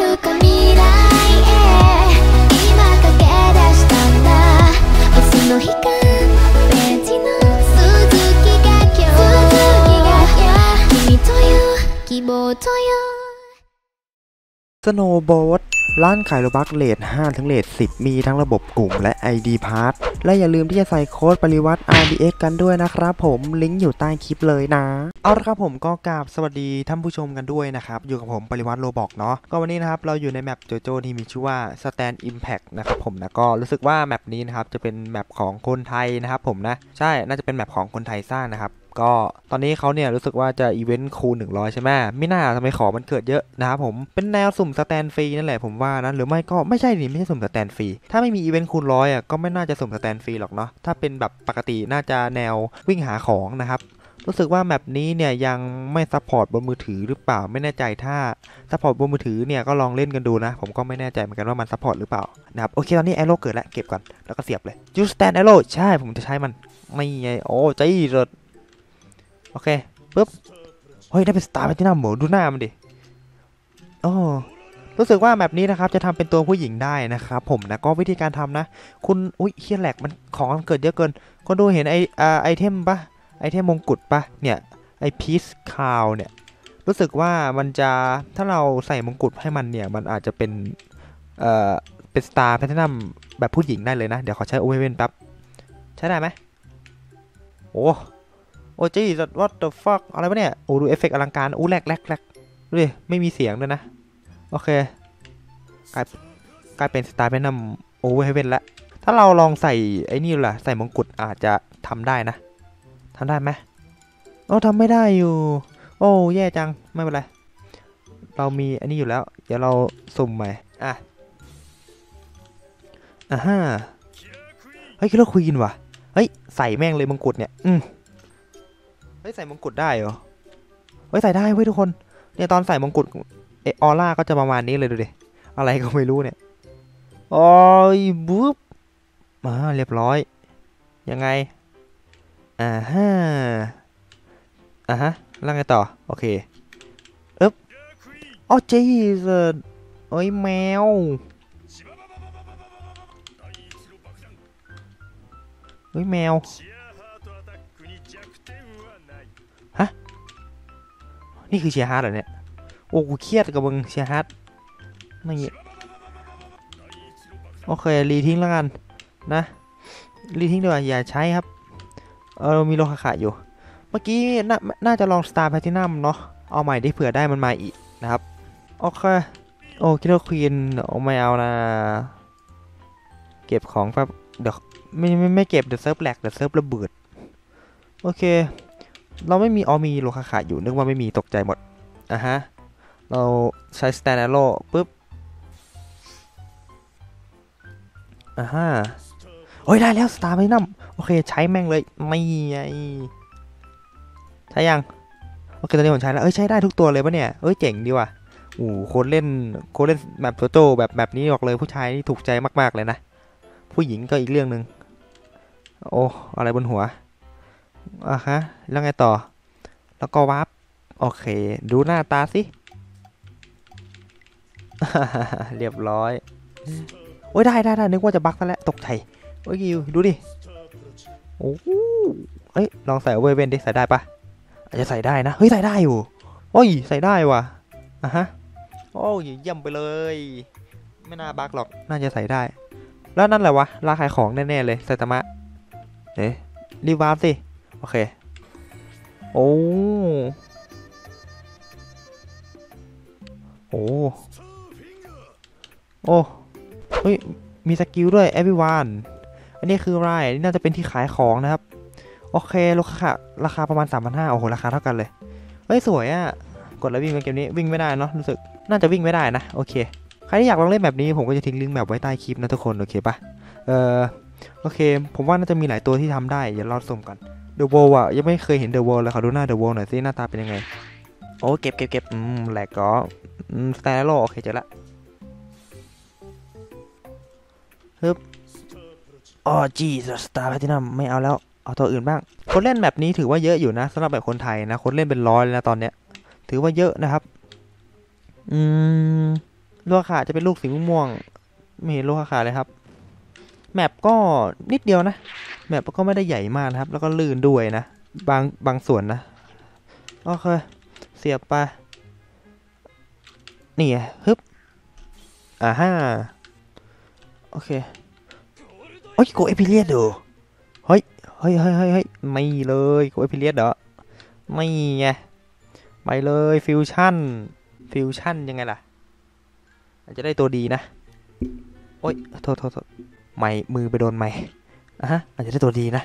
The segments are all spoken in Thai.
るか未来へ今駆け出したんだ明日の光ページの続きが今日君という希望というสโนว์โบ๊ทร้านขายโลบัคเรท5ถึงเรท10มีทั้งระบบกลุ่มและ ID Pass และอย่าลืมที่จะใส่โค้ดปริวัติ RDX กันด้วยนะครับผมลิงก์อยู่ใต้คลิปเลยนะเอาละครับผมก็กราบสวัสดีท่านผู้ชมกันด้วยนะครับอยู่กับผมปริวัติโลบอกเนาะก็วันนี้นะครับเราอยู่ในแมปโจโจที่มีชื่อว่า Stand Impact นะครับผมนะก็รู้สึกว่าแมปนี้นะครับจะเป็นแมปของคนไทยนะครับผมนะใช่น่าจะเป็นแมปของคนไทยสร้างนะครับก็ตอนนี้เขาเนี่ยรู้สึกว่าจะอีเวนต์คูณ100ใช่ไหมไม่น่าทำไมขอมันเกิดเยอะนะครับผมเป็นแนวสุ่มสแตนฟรีนั่นแหละผมว่านะหรือไม่ก็ไม่ใช่ดิไม่ใช่สุ่มสแตนฟรีถ้าไม่มีอีเวนต์คูณ100อ่ะก็ไม่น่าจะสุ่มสแตนฟรีหรอกเนาะถ้าเป็นแบบปกติน่าจะแนววิ่งหาของนะครับรู้สึกว่าแมปนี้เนี่ยยังไม่ซัพพอร์ตบนมือถือหรือเปล่าไม่แน่ใจถ้าซัพพอร์ตบนมือถือเนี่ยก็ลองเล่นกันดูนะผมก็ไม่แน่ใจเหมือนกันว่ามันซัพพอร์ตหรือเปล่านะครับโอเคตอนนี้แอโร่เกิดแล้วเก็บก่อนแล้วก็เสียบเลยยูสแตนแอโร่ใช่ผมจะใช้มันไม่ไงโอ้ใจเริดโอเคปุ๊บเฮ้ยได้เป็นสตาร์แพลทินัมหมูดูหน้ามันดิโอ้รู้สึกว่าแบบนี้นะครับจะทำเป็นตัวผู้หญิงได้นะครับผมนะก็วิธีการทำนะคุณอุ้ยเฮียแหลกมันของมันเกิดเยอะเกินคนดูเห็นไอเทมปะไอเทมมงกุฎปะเนี่ยไอพีซคาวเนี่ยรู้สึกว่ามันจะถ้าเราใส่มงกุฎให้มันเนี่ยมันอาจจะเป็นสตาร์แพลทินัมแบบผู้หญิงได้เลยนะเดี๋ยวขอใช้โอเว่นแป๊บใช้ได้ไหมโอ้จีwhat the fuck อะไรวะเนี่ยโอ้ดูเอฟเฟกต์อลังการแลกดูดิไม่มีเสียงด้วยนะโอเคกลายเป็นสไตล์แพนนัมโอเวอร์เฮเว่นละถ้าเราลองใส่ไอ้นี่ล่ะใส่มงกุฎอาจจะทำได้นะทำได้ไหมทำไม่ได้อยู่โอ้แย่จังไม่เป็นไรเรามีอันนี้อยู่แล้วเดี๋ยวเราสุ่มใหม่ฮะเฮ้ยคิดว่าคุยกินว่ะเฮ้ยใส่แม่งเลยมงกุฎเนี่ยใส่มงกุฎได้เหรอใส่ได้เว้ยทุกคนเนี่ยตอนใส่มงกุฎออร่าก็จะประมาณนี้เลยดูดิอะไรก็ไม่รู้เนี่ยโอ้ยบุ๊บมาเรียบร้อยยังไงฮะแล้วไงต่อโอเคอ๋อจีสโอ้ยแมวแมวนี่คือเชียร์ฮาร์ดเหรอเนี่ยโอ้กูเครียดกับมึงเชียร์ฮาร์ดนี่โอเครีทิ้งแล้วกันนะรีทิ้งดีกว่าอย่าใช้ครับเรามีโลหะขาดอยู่เมื่อกี้น่าจะลองสตาร์แพลทินัมเนาะเอาใหม่ได้เผื่อได้มันมาอีกนะครับโอเคโอ้คิดว่าควีนไม่เอานะเก็บของแป๊บเดี๋ยวไม่เก็บเดี๋ยวเซิร์ฟแหลกเดี๋ยวเซิร์ฟระเบิดโอเคเราไม่มีมีโลหะขาดอยู่นึกว่าไม่มีตกใจหมดเราใช้สแตนแอโร่ปุ๊บโอ้ยได้แล้วสตาร์ไปนั่มโอเคใช้แม่งเลยไม่ไงใช้ยังโอเคตอนนี้ผมใช้แล้วใช้ได้ทุกตัวเลยปะเนี่ยเจ๋งดีว่ะคนเล่นแบบโจโจแบบนี้บอกเลยผู้ชายที่ถูกใจมากๆเลยนะผู้หญิงก็อีกเรื่องนึงโอ้อะไรบนหัวแล้วไงต่อแล้วก็วาร์ปโอเคดูหน้าตาสิ เรียบร้อยได้นึกว่าจะบั๊กซะแล้วตกใจกิวดูดิโอ้ลองใส่เวเวนดิใส่ได้ปะอาจจะใส่ได้นะใส่ได้อยู่ใส่ได้ว่ะเยี่ยมไปเลยไม่น่าบั๊กหรอกน่าจะใส่ได้แล้วนั่นแหละวะราขายของแน่ๆเลยไซตามะรีวาร์ปสิโอเคโอ้มีสกิลด้วย everyone อันนี้คืออะไรนี่น่าจะเป็นที่ขายของนะครับโอเคราคาประมาณ 3,500 โอ้โหราคาเท่ากันเลยสวยอ่ะกดแล้ววิ่งในเกมนี้วิ่งไม่ได้เนาะรู้สึกน่าจะวิ่งไม่ได้นะโอเคใครที่อยากลองเล่นแบบนี้ผมก็จะทิ้งลิงก์แบบไว้ใต้คลิปนะทุกคนโอเคปะโอเคผมว่าน่าจะมีหลายตัวที่ทำได้อย่ารอสุ่มกันเดอะโวลยังไม่เคยเห็นเดอะโวลเลยขอดูหน้าเดอะโวลหน่อยสิหน้าตาเป็นยังไงเก็บแหลกก็สแตนโลโอเคเจอละจีสตาร์แพลทินัมไม่เอาแล้วเอาตัวอื่นบ้างคนเล่นแบบนี้ถือว่าเยอะอยู่นะสำหรับแบบคนไทยนะคนเล่นเป็น100เลยนะตอนเนี้ยถือว่าเยอะนะครับโลคาจะเป็นลูกสีม่วงไม่เห็นโลคาเลยครับแมปก็นิดเดียวนะแมปก็ไม่ได้ใหญ่มากนะครับแล้วก็ลื่นด้วยนะบางส่วนนะโอเคเสียบไปนี่ฮึบฮ่าโอเคโอ้ยโกเอพิเลียดเหรอเฮ้ยไม่เลยโกเอพิเลียดเหรอไม่ไงไปเลยฟิวชั่นยังไงล่ะอาจจะได้ตัวดีนะโอ๊ยโทษไม่มือไปโดนไม่อาจจะได้ตัวดีนะ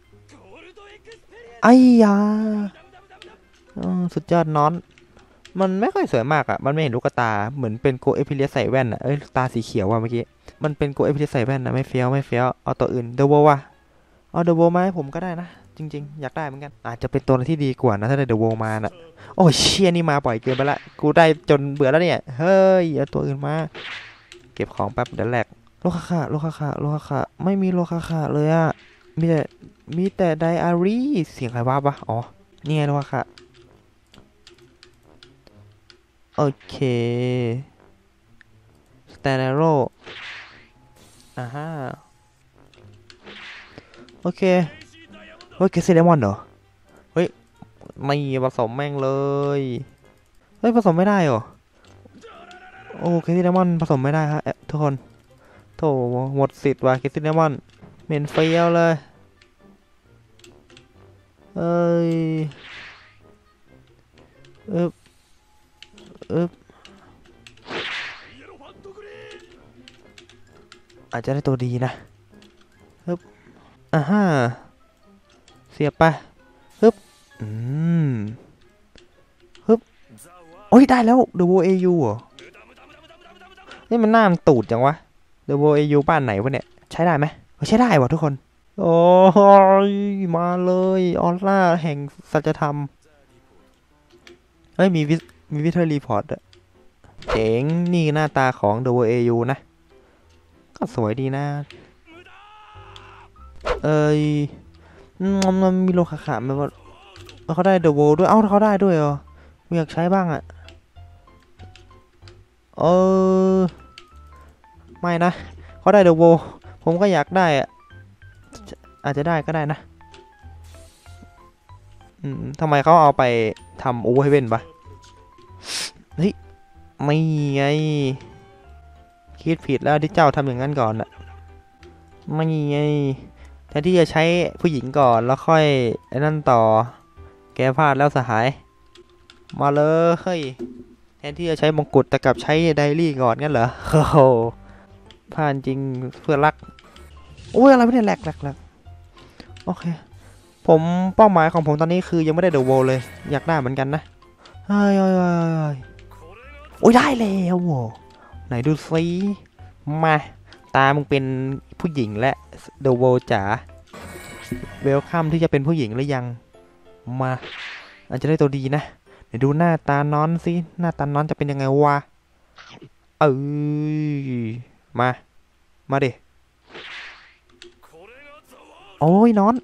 ไอ้ยาสุดยอดนอนมันไม่ค่อยสวยมากอ่ะมันไม่เห็นลูกตาเหมือนเป็นโกเอพิเลียใส่แว่นอ่ะตาสีเขียวว่ะเมื่อกี้มันเป็นโกเอพิเลียใส่แว่นนะไม่เฟี้ยวเอาตัวอื่นเดอะโวว่ะเอาเดอะโวมาให้ผมก็ได้นะจริงๆอยากได้เหมือนกันอาจจะเป็นตัวที่ดีกว่านะถ้าได้เดอะโวมาน่ะโอ้เชี่ยนี่มาบ่อยเกินไปละกูได้จนเบื่อแล้วเนี่ยเฮ้ยเอาตัวอื่นมาเก็บของแป๊บเดี๋ยวแหลกโลคาไม่มีโลคาเลยอะมีแต่ไดอารี่เสียงใครว่าปะอ๋อนี่ไงโลคาโอเคสแตนเนโรโอเคเฮ้ยเกสซี่ไดมอนด์เหรอเฮ้ยไม่ผสมแม่งเลยเฮ้ยผสมไม่ได้เหรอโอ้เกสซี่ไดมอนด์ผสมไม่ได้ครับทุกคนโถหมดสิทธิ์ว่ะเกสซี่ไดมอนด์เหม็นเฟี้ยวเลยอาจจะได้ตัวดีนะฮึบเสียบไปฮึบฮึบโอ้ยได้แล้วเดอะโวเอยูเหรอนี่มันหน้ามันตูดจังวะเดอะโวเอยูบ้านไหนวะเนี่ยใช้ได้ไหมใช้ได้วะทุกคนโอ้ยมาเลยออร่าแห่งสัจธรรมมีวิเทอร์รีพอร์ตเจ๋งนี่หน้าตาของ The World AU นะก็สวยดีนะมันมีโลคาไหมว่าเขาได้ The World ด้วยเขาได้ด้วยเหรออยากใช้บ้างอ่ะไม่นะเขาได้ The World ผมก็อยากได้อ่ะอาจจะได้ก็ได้นะทำไมเขาเอาไปทำโอเวอร์เฮเว่นปะเฮ้ยไม่ไงคิดผิดแล้วที่เจ้าทำอย่างนั้นก่อนอะไม่ไงแทนที่จะใช้ผู้หญิงก่อนแล้วค่อยไอ้นั่นต่อแกพลาดแล้วสหายมาเลยแทนที่จะใช้มงกุฎแต่กลับใช้ไดรี่ก่อนงั้นเหรอโอ้โหพลาดจริงเพื่อรักโอ้ยอะไรไม่ได้แหลกโอเคผมเป้าหมายของผมตอนนี้คือยังไม่ได้เดอะโวเลยอยากได้เหมือนกันนะโอ้ยได้แล้วโว้ไหนดูซิมาตามึงเป็นผู้หญิงและเดอะโวจ๋าเวลคัมที่จะเป็นผู้หญิงหรือยังมาอาจจะได้ตัวดีนะเดี๋ยวดูหน้าตานอนสิหน้าตานอนจะเป็นยังไงวะมาดิโอ้ยนอน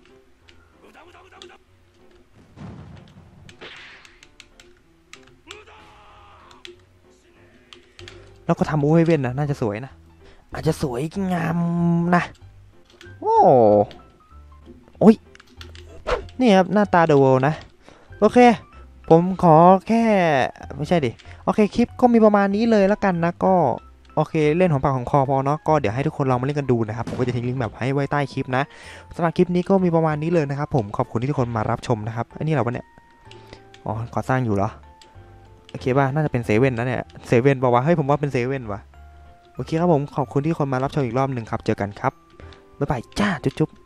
แล้วก็ทำโอเวเว่นนะน่าจะสวยนะอาจจะสวยงามนะโอ้ยนี่ครับหน้าตาเดอะเวิลด์นะโอเคผมขอแค่ไม่ใช่ดิโอเคคลิปก็มีประมาณนี้เลยแล้วกันนะก็โอเคเล่นของปากของคอพอเนาะก็เดี๋ยวให้ทุกคนลองมาเล่นกันดูนะครับผมก็จะทิ้งลิงก์แบบให้ไว้ใต้คลิปนะสำหรับคลิปนี้ก็มีประมาณนี้เลยนะครับผมขอบคุณที่ทุกคนมารับชมนะครับอันนี้เราเนี่ยก่อสร้างอยู่เหรอโอเคป่ะน่าจะเป็นเซเว่นนะเนี่ยเซเว่นบอกว่าเฮ้ยผมว่าเป็นเซเว่นว่ะโอเคครับผมขอบคุณที่คนมารับชมอีกรอบหนึ่งครับเจอกันครับบ๊ายบายจ้าจุ๊บ